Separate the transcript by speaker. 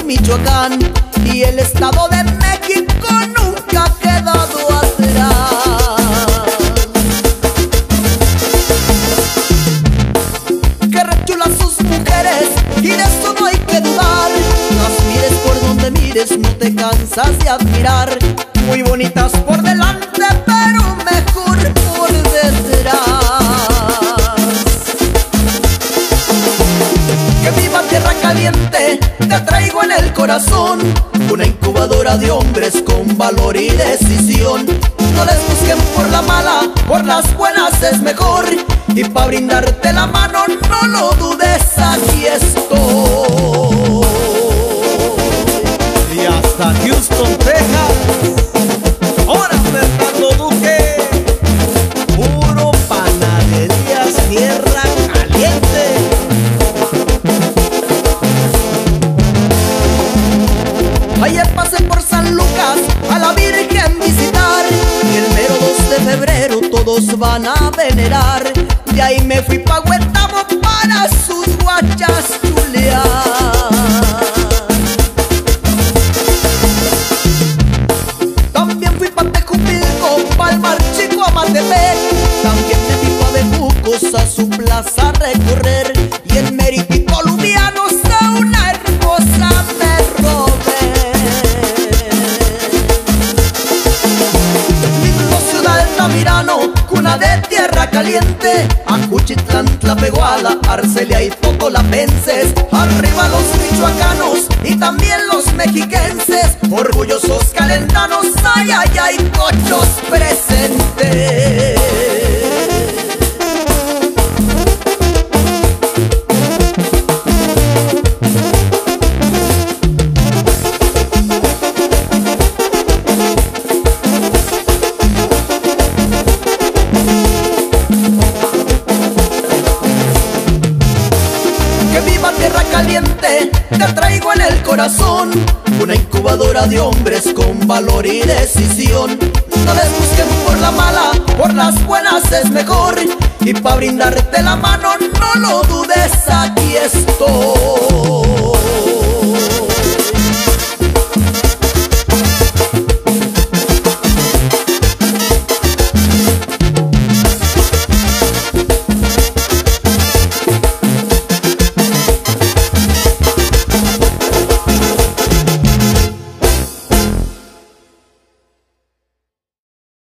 Speaker 1: Michoacán, y el Estado de México nunca ha quedado atrás. Que rechulan sus mujeres y de eso no hay que dudar. Las mires por donde mires, no te cansas de admirar. Muy bonitas por delante, pero mejor por detrás. Que viva Tierra Caliente, te traigo en el corazón una incubadora de hombres con valor y decisión. No les busquen por la mala, por las buenas es mejor. Y pa' brindarte la mano, no lo dudes, aquí estoy.
Speaker 2: Y hasta Houston, Texas. Ahora Fernando Duque, puro panaderías Tierra Caliente.
Speaker 1: Ayer pasé por San Lucas a la Virgen visitar, y el mero 2 de febrero todos van a venerar. De ahí me fui pa' Huetamo para sus guachas chulear. También fui pa' Tejupilco, pa'l Mar Chico, a Matepec. También me fui pa' Bejucos a su plaza a recorrer, y en Mérida y Columbianos a una hermosa me robé. Lindo Ciudad Altamirano, cuna de Tierra Caliente. A Juchitlán, Tlapehuala, Arcelia y Totolapenses. Arriba los michoacanos y también los mexiquenses. Orgullosos calentanos, ay, ay, ay, cochos presentes. Que viva Tierra Caliente, te traigo en el corazón una incubadora de hombres con valor y decisión. No les busquen por la mala, por las buenas es mejor. Y pa' brindarte la mano, no lo dudes, aquí estoy.